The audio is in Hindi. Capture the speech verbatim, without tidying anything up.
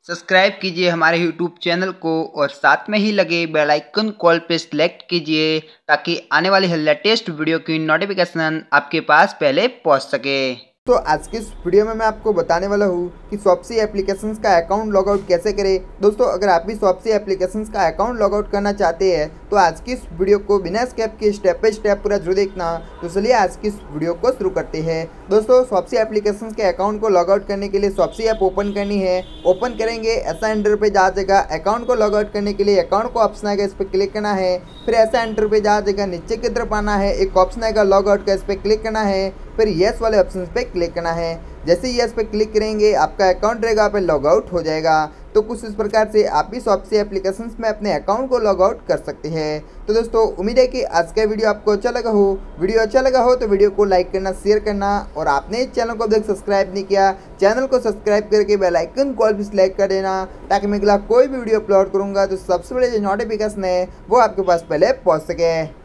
सब्सक्राइब कीजिए हमारे यूट्यूब चैनल को और साथ में ही लगे बेल आइकन कॉल पे सिलेक्ट कीजिए ताकि आने वाली लेटेस्ट वीडियो की नोटिफिकेशन आपके पास पहले पहुंच सके। तो आज की इस वीडियो में मैं आपको बताने वाला हूँ कि शॉप्सी एप्लीकेशंस का अकाउंट लॉगआउट कैसे करें। दोस्तों, अगर आप भी शॉप्सी एप्लीकेशंस का अकाउंट लॉगआउट करना चाहते हैं तो आज की इस वीडियो को बिना स्किप के स्टेप बाय स्टेप पूरा जरूर देखना। तो चलिए आज की इस वीडियो को शुरू करते हैं। दोस्तों, शॉप्सी एप्लीकेशंस के अकाउंट को लॉगआउट करने के लिए शॉप्सी ऐप ओपन करनी है। ओपन करेंगे, ऐसा एंटर पे जा जाएगा। अकाउंट को लॉगआउट करने के लिए अकाउंट को ऑप्शन आएगा, इस पर क्लिक करना है। फिर ऐसा एंटर पे जा जाएगा, नीचे की तरफ आना है, एक ऑप्शन आएगा लॉगआउट का, इस पर क्लिक करना है। फिर येस वाले ऑप्शन पे क्लिक करना है। जैसे ही येस पे क्लिक करेंगे आपका अकाउंट रहेगा पे लॉग आउट हो जाएगा। तो कुछ इस प्रकार से आप भी शॉप्सी एप्लीकेशंस में अपने अकाउंट को लॉग आउट कर सकते हैं। तो दोस्तों, उम्मीद है कि आज का वीडियो आपको अच्छा लगा हो। वीडियो अच्छा लगा हो तो वीडियो को लाइक करना, शेयर करना और आपने इस चैनल को अभी तक सब्सक्राइब नहीं किया, चैनल को सब्सक्राइब करके बेल आइकन कॉल भी सिलेक्ट कर देना ताकि मैं अगला कोई भी वीडियो अपलोड करूँगा तो सबसे बड़े जो नोटिफिकेशन है वो आपके पास पहले पहुँच सके।